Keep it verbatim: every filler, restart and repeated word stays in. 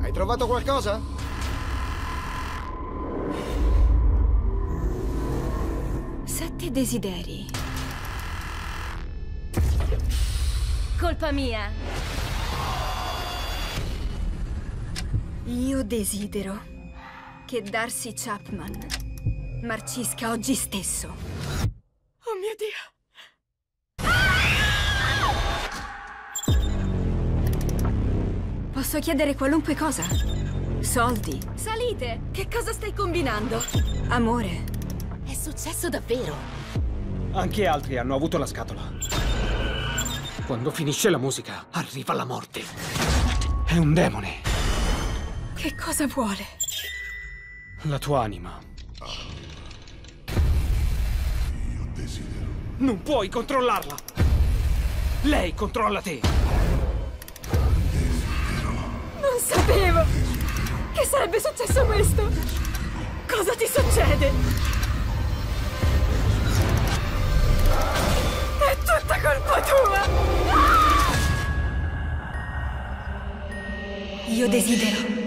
Hai trovato qualcosa? Sette desideri. Colpa mia. Io desidero che Darcy Chapman marcisca oggi stesso. Oh mio Dio! Posso chiedere qualunque cosa? Soldi? Salite! Che cosa stai combinando? Amore? È successo davvero? Anche altri hanno avuto la scatola. Quando finisce la musica, arriva la morte. È un demone. Che cosa vuole? La tua anima. Io desidero. Non puoi controllarla. Lei controlla te. Non sapevo che sarebbe successo questo. Cosa ti succede? È tutta colpa tua! Io desidero